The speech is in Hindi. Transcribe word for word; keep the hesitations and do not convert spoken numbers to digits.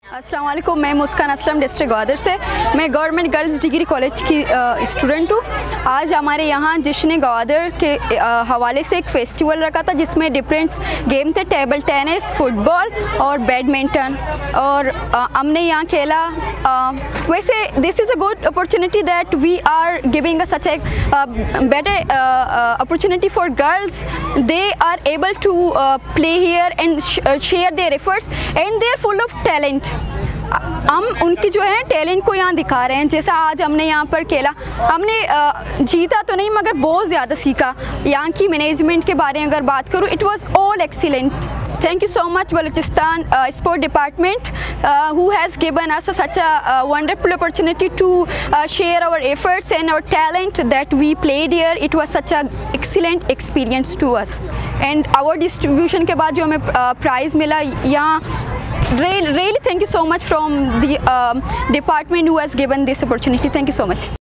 अस्सलाम वालेकुम, मैं मुस्कान असलम डिस्ट्रिक्ट ग्वादर से। मैं गवर्नमेंट गर्ल्स डिग्री कॉलेज की स्टूडेंट हूँ। आज हमारे यहाँ जश्न ग्वादर के आ, हवाले से एक फेस्टिवल रखा था जिसमें डिफरेंट गेम थे, टेबल टेनिस, फुटबॉल और बैडमिंटन, और आ, हमने यहाँ खेला। आ, वैसे this is a good opportunity that we are giving such a better opportunity for girls. They are able to play here and share their efforts and they are full of talent. हम उनकी जो है टैलेंट को यहाँ दिखा रहे हैं। जैसा आज हमने यहाँ पर खेला, हमने जीता तो नहीं मगर बहुत ज़्यादा सीखा। यहाँ की मैनेजमेंट के बारे में अगर बात करूँ, it was all excellent. Thank you so much Balochistan uh, Sport Department uh, who has given us a, such a uh, wonderful opportunity to uh, share our efforts and our talent that we played here. It was such a excellent experience to us. And our distribution के बाद जो हमें uh, prize मिला यहाँ, really, really thank you so much from the uh, department who has given this opportunity. Thank you so much.